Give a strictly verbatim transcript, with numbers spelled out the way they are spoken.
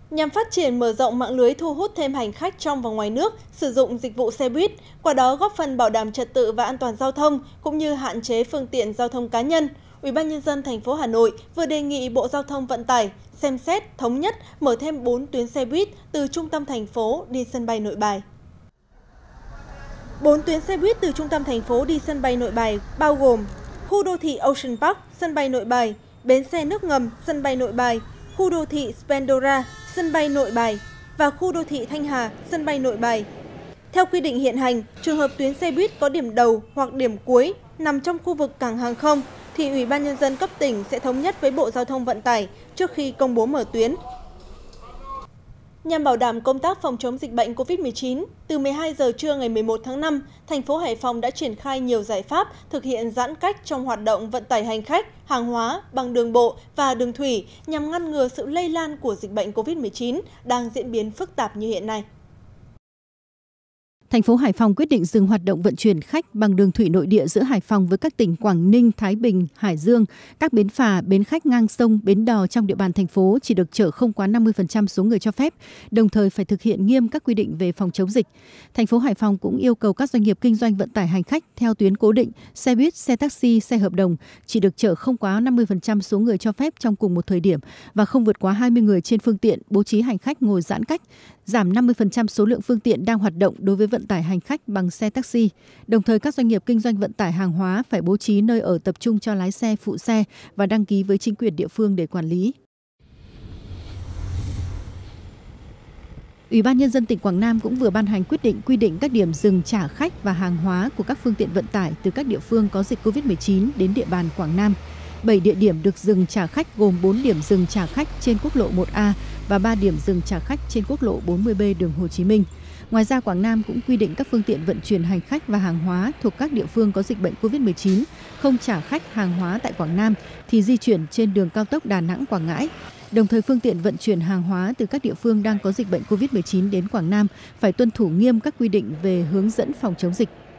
Nhằm phát triển mở rộng mạng lưới thu hút thêm hành khách trong và ngoài nước sử dụng dịch vụ xe buýt, qua đó góp phần bảo đảm trật tự và an toàn giao thông cũng như hạn chế phương tiện giao thông cá nhân, Ủy ban nhân dân thành phố Hà Nội vừa đề nghị Bộ Giao thông Vận tải xem xét thống nhất mở thêm bốn tuyến xe buýt từ trung tâm thành phố đi sân bay Nội Bài. bốn tuyến xe buýt từ trung tâm thành phố đi sân bay Nội Bài bao gồm khu đô thị Ocean Park, sân bay Nội Bài, bến xe nước ngầm, sân bay Nội Bài, khu đô thị Spandora, sân bay Nội Bài và khu đô thị Thanh Hà, sân bay Nội Bài. Theo quy định hiện hành, trường hợp tuyến xe buýt có điểm đầu hoặc điểm cuối nằm trong khu vực cảng hàng không thì Ủy ban nhân dân cấp tỉnh sẽ thống nhất với Bộ Giao thông Vận tải trước khi công bố mở tuyến. Nhằm bảo đảm công tác phòng chống dịch bệnh Covid mười chín, từ mười hai giờ trưa ngày mười một tháng năm, thành phố Hải Phòng đã triển khai nhiều giải pháp thực hiện giãn cách trong hoạt động vận tải hành khách, hàng hóa bằng đường bộ và đường thủy nhằm ngăn ngừa sự lây lan của dịch bệnh Covid mười chín đang diễn biến phức tạp như hiện nay. Thành phố Hải Phòng quyết định dừng hoạt động vận chuyển khách bằng đường thủy nội địa giữa Hải Phòng với các tỉnh Quảng Ninh, Thái Bình, Hải Dương. Các bến phà, bến khách ngang sông, bến đò trong địa bàn thành phố chỉ được chở không quá năm mươi phần trăm số người cho phép, đồng thời phải thực hiện nghiêm các quy định về phòng chống dịch. Thành phố Hải Phòng cũng yêu cầu các doanh nghiệp kinh doanh vận tải hành khách theo tuyến cố định, xe buýt, xe taxi, xe hợp đồng chỉ được chở không quá năm mươi phần trăm số người cho phép trong cùng một thời điểm và không vượt quá hai mươi người trên phương tiện, bố trí hành khách ngồi giãn cách, giảm năm mươi phần trăm số lượng phương tiện đang hoạt động đối với vận tải hành khách bằng xe taxi. Đồng thời các doanh nghiệp kinh doanh vận tải hàng hóa phải bố trí nơi ở tập trung cho lái xe, phụ xe và đăng ký với chính quyền địa phương để quản lý. Ủy ban nhân dân tỉnh Quảng Nam cũng vừa ban hành quyết định quy định các điểm dừng trả khách và hàng hóa của các phương tiện vận tải từ các địa phương có dịch Covid mười chín đến địa bàn Quảng Nam. bảy địa điểm được dừng trả khách gồm bốn điểm dừng trả khách trên quốc lộ một A và ba điểm dừng trả khách trên quốc lộ bốn mươi B đường Hồ Chí Minh. Ngoài ra, Quảng Nam cũng quy định các phương tiện vận chuyển hành khách và hàng hóa thuộc các địa phương có dịch bệnh Covid mười chín không trả khách hàng hóa tại Quảng Nam thì di chuyển trên đường cao tốc Đà Nẵng - Quảng Ngãi. Đồng thời, phương tiện vận chuyển hàng hóa từ các địa phương đang có dịch bệnh Covid mười chín đến Quảng Nam phải tuân thủ nghiêm các quy định về hướng dẫn phòng chống dịch.